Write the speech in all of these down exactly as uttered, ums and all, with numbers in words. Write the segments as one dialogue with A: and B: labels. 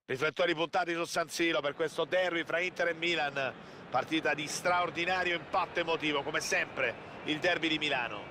A: Riflettori puntati su San Siro per questo derby fra Inter e Milan. Partita di straordinario impatto emotivo, come sempre, il derby di Milano.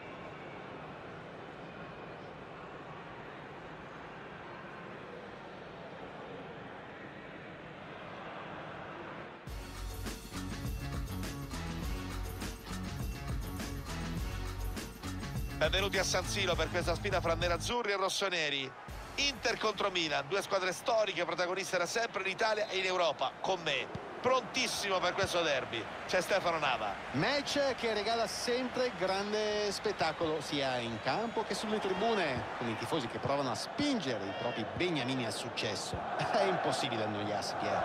A: Benvenuti a San Siro per questa sfida fra nerazzurri e rossoneri. Inter contro Milan, due squadre storiche, protagoniste da sempre in Italia e in Europa. Con me, prontissimo per questo derby, c'è Stefano Nava.
B: Match che regala sempre grande spettacolo, sia in campo che sulle tribune, con i tifosi che provano a spingere i propri beniamini al successo. È impossibile annoiarsi, Pier.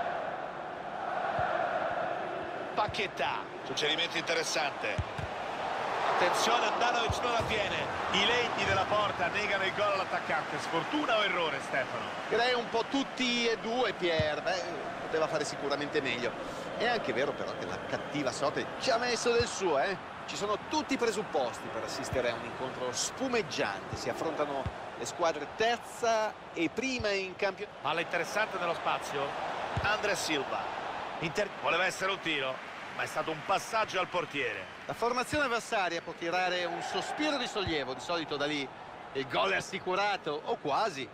A: Paquetá, suggerimento interessante. Attenzione, Andanovic non la tiene. I legni della porta negano il gol all'attaccante. Sfortuna o errore, Stefano?
B: Direi un po' tutti e due, Pier. Beh, poteva fare sicuramente meglio. È anche vero però che la cattiva sorte ci ha messo del suo, eh? Ci sono tutti i presupposti per assistere a un incontro spumeggiante. Si affrontano le squadre terza e prima in campionato.
A: Palla interessante nello spazio. Andre Silva. Inter... Voleva essere un tiro, ma è stato un passaggio al portiere.
B: La formazione avversaria può tirare un sospiro di sollievo, di solito da lì il gol è assicurato, o quasi.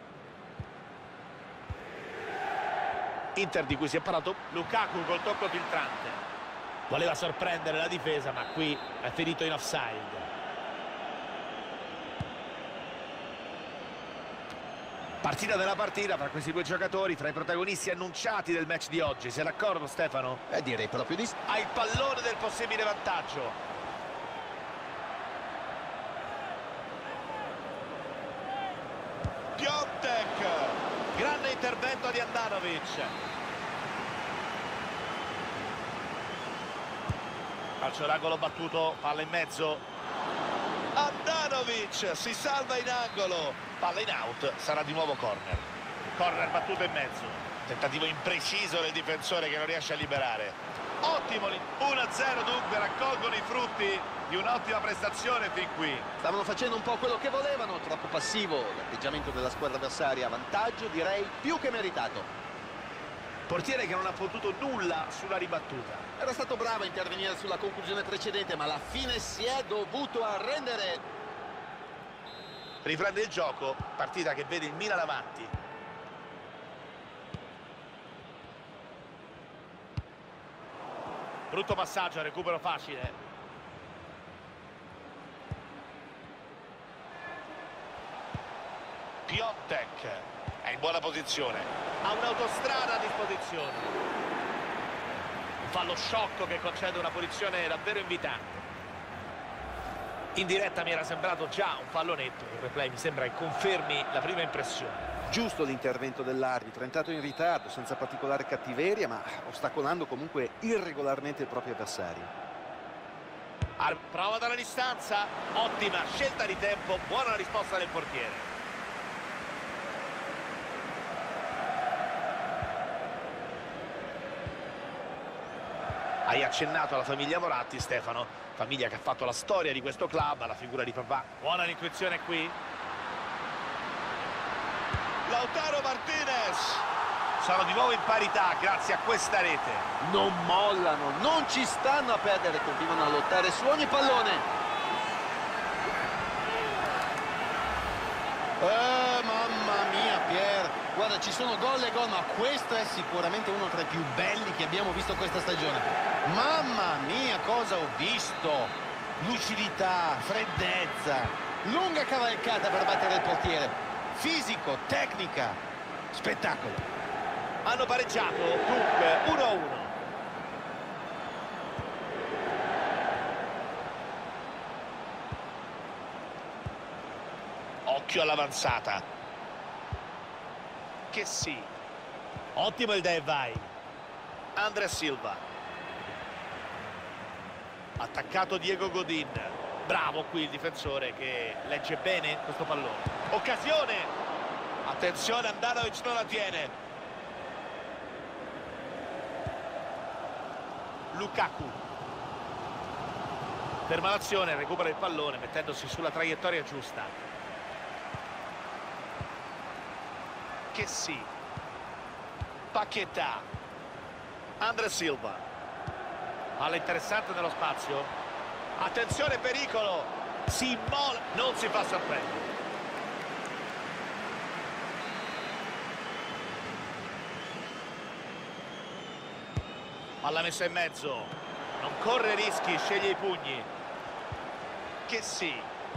A: Inter di cui si è parlato. Lukaku col tocco filtrante. Voleva sorprendere la difesa, ma qui è finito in offside. Partita della partita fra questi due giocatori, fra i protagonisti annunciati del match di oggi. Sei d'accordo, Stefano?
B: Eh, direi proprio di sì.
A: Ha il pallone del possibile vantaggio. Piontek, grande intervento di Andanovic. Calcio d'angolo battuto, palla in mezzo. Andanovic si salva in angolo. Palla in out, sarà di nuovo corner. Corner battuto in mezzo. Tentativo impreciso del difensore che non riesce a liberare. Ottimo, uno a zero dunque, raccolgono i frutti di un'ottima prestazione fin qui.
B: Stavano facendo un po' quello che volevano, troppo passivo l'atteggiamento della squadra avversaria, vantaggio direi più che meritato.
A: Portiere che non ha potuto nulla sulla ribattuta.
B: Era stato bravo a intervenire sulla conclusione precedente, ma alla fine si è dovuto arrendere.
A: Riprende il gioco, partita che vede il Milan avanti. Brutto passaggio, recupero facile. Piontek è in buona posizione, ha un'autostrada a disposizione. Un fallo sciocco che concede una posizione davvero invitante. In diretta mi era sembrato già un fallo netto, il replay mi sembra che confermi la prima impressione.
B: Giusto l'intervento dell'arbitro, è entrato in ritardo senza particolare cattiveria, ma ostacolando comunque irregolarmente il proprio avversario.
A: Prova dalla distanza, ottima scelta di tempo, buona risposta del portiere. Hai accennato alla famiglia Moratti, Stefano, famiglia che ha fatto la storia di questo club, la figura di papà. Buona l'intuizione qui. Lautaro Martinez. Sono di nuovo in parità grazie a questa rete.
B: Non mollano, non ci stanno a perdere, continuano a lottare su ogni pallone. Eh, mamma mia, Pier. Guarda, ci sono gol e gol, ma questo è sicuramente uno tra i più belli che abbiamo visto questa stagione. Mamma mia, cosa ho visto! Lucidità, freddezza, lunga cavalcata per battere il portiere. Fisico, tecnica, spettacolo.
A: Hanno pareggiato, dunque uno a uno. Occhio all'avanzata. Che sì. Ottimo il dai vai. Andre Silva. Attaccato Diego Godin. Bravo qui il difensore che legge bene questo pallone. Occasione. Attenzione, Andanovic non la tiene. Lukaku. Ferma l'azione, recupera il pallone mettendosi sulla traiettoria giusta. Che sì. Paquetá, Andre Silva, palla interessante nello spazio, attenzione pericolo, si immola, non si fa sorprendere. Palla messa in mezzo, non corre rischi, sceglie i pugni. Che sì.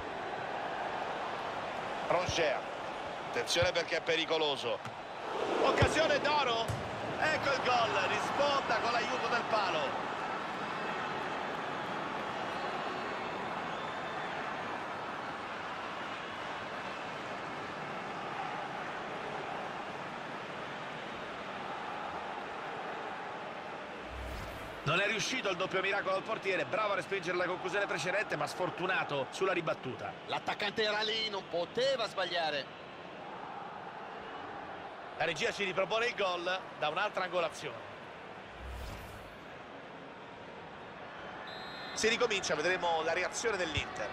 A: Rongier, attenzione perché è pericoloso. Occasione d'oro, ecco il gol, risponda con l'aiuto del palo. Non è riuscito il doppio miracolo al portiere, bravo a respingere la conclusione precedente, ma sfortunato sulla ribattuta.
B: L'attaccante era lì, non poteva sbagliare.
A: La regia ci ripropone il gol da un'altra angolazione. Si ricomincia, vedremo la reazione dell'Inter.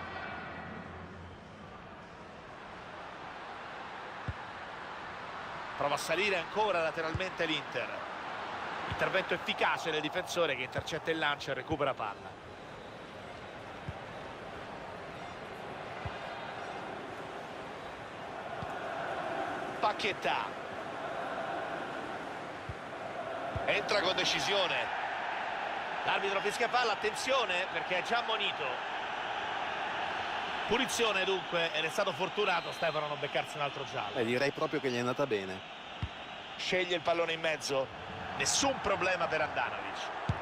A: Prova a salire ancora lateralmente l'Inter. Intervento efficace del difensore che intercetta il lancio e recupera palla. Paquetá. Entra con decisione. L'arbitro fischia palla, attenzione perché è già ammonito. Punizione dunque, ed è stato fortunato Stefano a non beccarsi un altro giallo.
B: Eh, direi proprio che gli è andata bene.
A: Sceglie il pallone in mezzo. Nessun problema per Andanovic.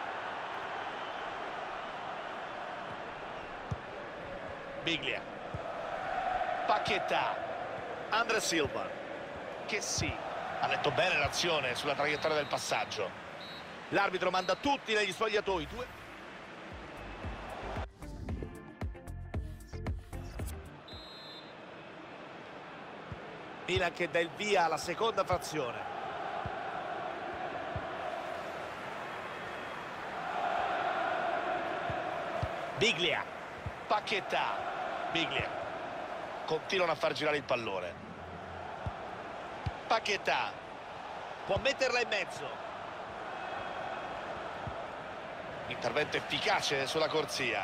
A: Biglia. Paquetá. Andre Silva. Che sì. Ha letto bene l'azione sulla traiettoria del passaggio. L'arbitro manda tutti negli spogliatoi. Due. Milan che dà il via alla seconda frazione. Biglia, Paquetá, Biglia, continuano a far girare il pallone. Paquetá, può metterla in mezzo. Intervento efficace sulla corsia.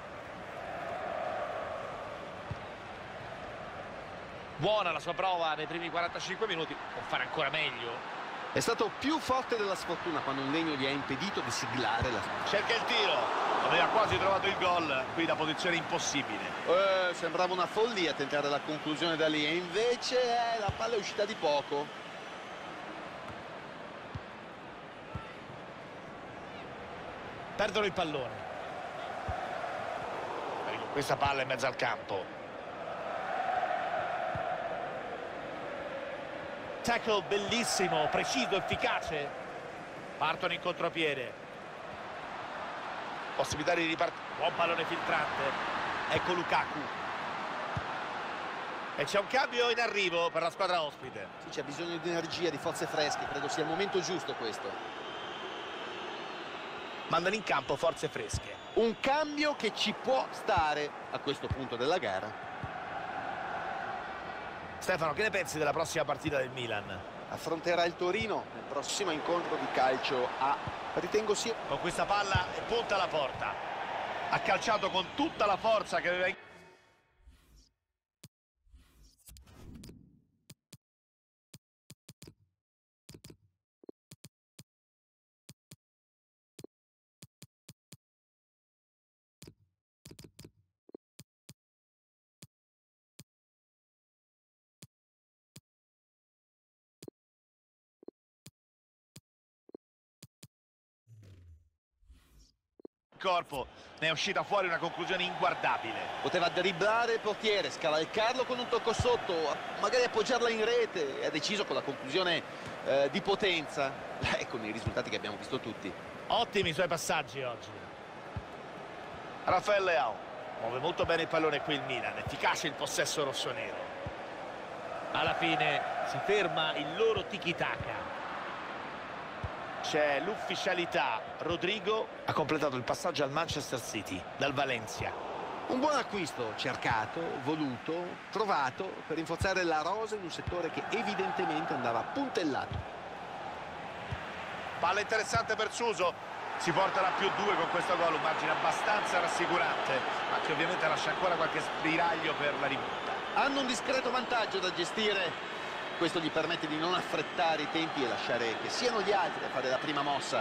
A: Buona la sua prova nei primi quarantacinque minuti, può fare ancora meglio.
B: È stato più forte della sfortuna quando un legno gli ha impedito di siglare la...
A: Cerca il tiro. Aveva quasi trovato il gol, qui da posizione impossibile.
B: Eh, sembrava una follia tentare la conclusione da lì e invece eh, la palla è uscita di poco.
A: Perdono il pallone. Questa palla in mezzo al campo. Tackle bellissimo, preciso, efficace. Partono in contropiede. Possibilità di ripartire. Buon pallone filtrante. Ecco Lukaku. E c'è un cambio in arrivo per la squadra ospite.
B: Sì, c'è bisogno di energia, di forze fresche. Credo sia il momento giusto questo.
A: Mandano in campo forze fresche.
B: Un cambio che ci può stare a questo punto della gara.
A: Stefano, che ne pensi della prossima partita del Milan?
B: Affronterà il Torino nel prossimo incontro di calcio A. Ritengo sia...
A: Con questa palla e punta alla porta. Ha calciato con tutta la forza che aveva in... corpo, ne è uscita fuori una conclusione inguardabile.
B: Poteva dribblare il portiere, scavalcarlo con un tocco sotto, magari appoggiarla in rete, e ha deciso con la conclusione eh, di potenza e con i risultati che abbiamo visto tutti.
A: Ottimi i suoi passaggi oggi. Rafael Leao muove molto bene il pallone qui il Milan, efficace il possesso rossonero. Alla fine si ferma il loro tiki-taka. C'è l'ufficialità. Rodrigo ha completato il passaggio al Manchester City dal Valencia.
B: Un buon acquisto, cercato, voluto, trovato per rinforzare la rosa in un settore che evidentemente andava puntellato.
A: Palla interessante per Suso, si porterà più due con questo gol, un margine abbastanza rassicurante, ma che ovviamente lascia ancora qualche spiraglio per la rimonta.
B: Hanno un discreto vantaggio da gestire, questo gli permette di non affrettare i tempi e lasciare che siano gli altri a fare la prima mossa.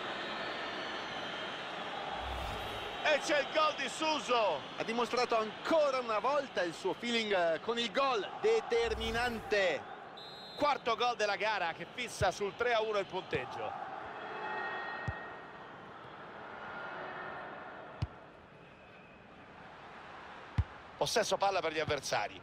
A: E c'è il gol di Suso!
B: Ha dimostrato ancora una volta il suo feeling con il gol, determinante.
A: Quarto gol della gara che fissa sul tre a uno il punteggio. Possesso palla per gli avversari.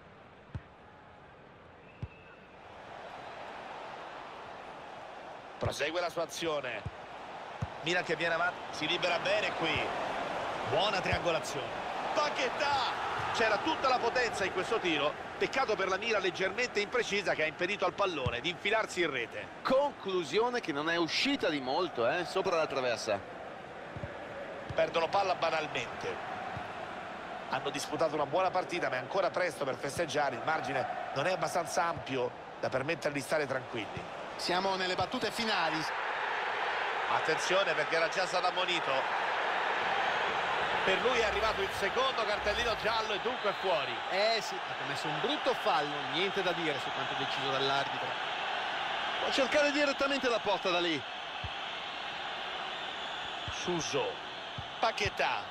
A: Prosegue la sua azione. Milan che viene avanti, si libera bene qui. Buona triangolazione. Paquetá! C'era tutta la potenza in questo tiro, peccato per la mira leggermente imprecisa che ha impedito al pallone di infilarsi in rete.
B: Conclusione che non è uscita di molto, eh, sopra la traversa.
A: Perdono palla banalmente. Hanno disputato una buona partita, ma è ancora presto per festeggiare. Il margine non è abbastanza ampio da permetterli di stare tranquilli.
B: Siamo nelle battute finali.
A: Attenzione perché era già stato ammonito. Per lui è arrivato il secondo cartellino giallo e dunque è fuori.
B: Eh sì, ha commesso un brutto fallo, niente da dire su quanto deciso dall'arbitro. Può cercare direttamente la porta da lì.
A: Suso, Paquetá,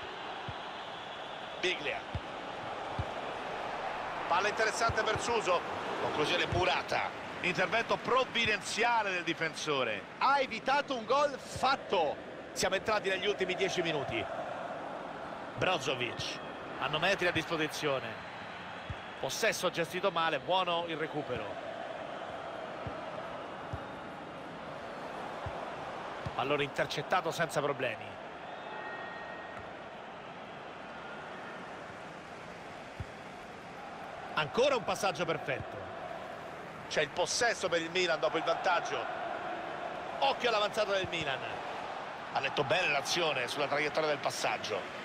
A: Biglia. Palla interessante per Suso. Conclusione Murata. Intervento provvidenziale del difensore.
B: Ha evitato un gol fatto.
A: Siamo entrati negli ultimi dieci minuti. Brozovic, hanno metri a disposizione. Possesso gestito male, buono il recupero. Pallone intercettato senza problemi. Ancora un passaggio perfetto. C'è il possesso per il Milan dopo il vantaggio. Occhio all'avanzata del Milan. Ha letto bene l'azione sulla traiettoria del passaggio.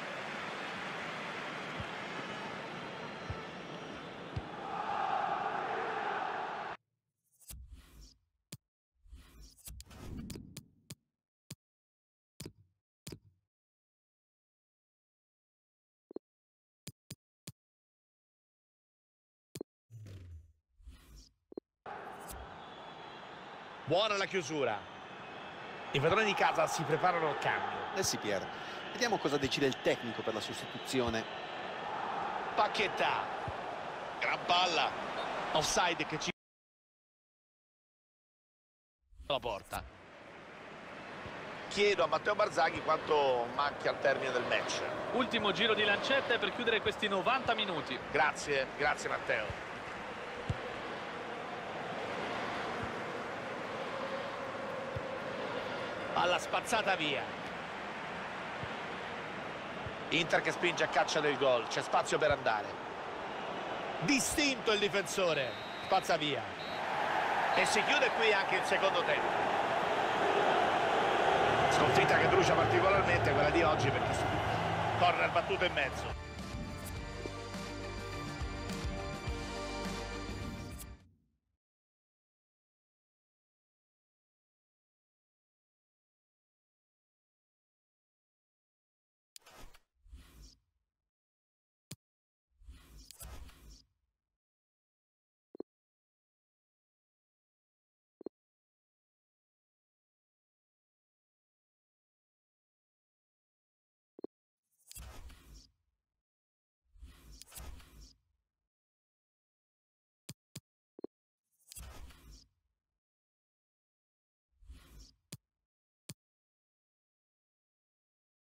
A: Buona la chiusura. I padroni di casa si preparano al cambio.
B: Eh sì, Pier. Vediamo cosa decide il tecnico per la sostituzione.
A: Paquetá. Gran palla. Offside che ci... la porta. Chiedo a Matteo Barzaghi quanto manchi al termine del match.
C: Ultimo giro di lancette per chiudere questi novanta minuti.
A: Grazie, grazie Matteo. Palla spazzata via. Inter che spinge a caccia del gol, c'è spazio per andare. Distinto il difensore, spazza via. E si chiude qui anche il secondo tempo. Sconfitta che brucia particolarmente quella di oggi perché corner battuto in mezzo.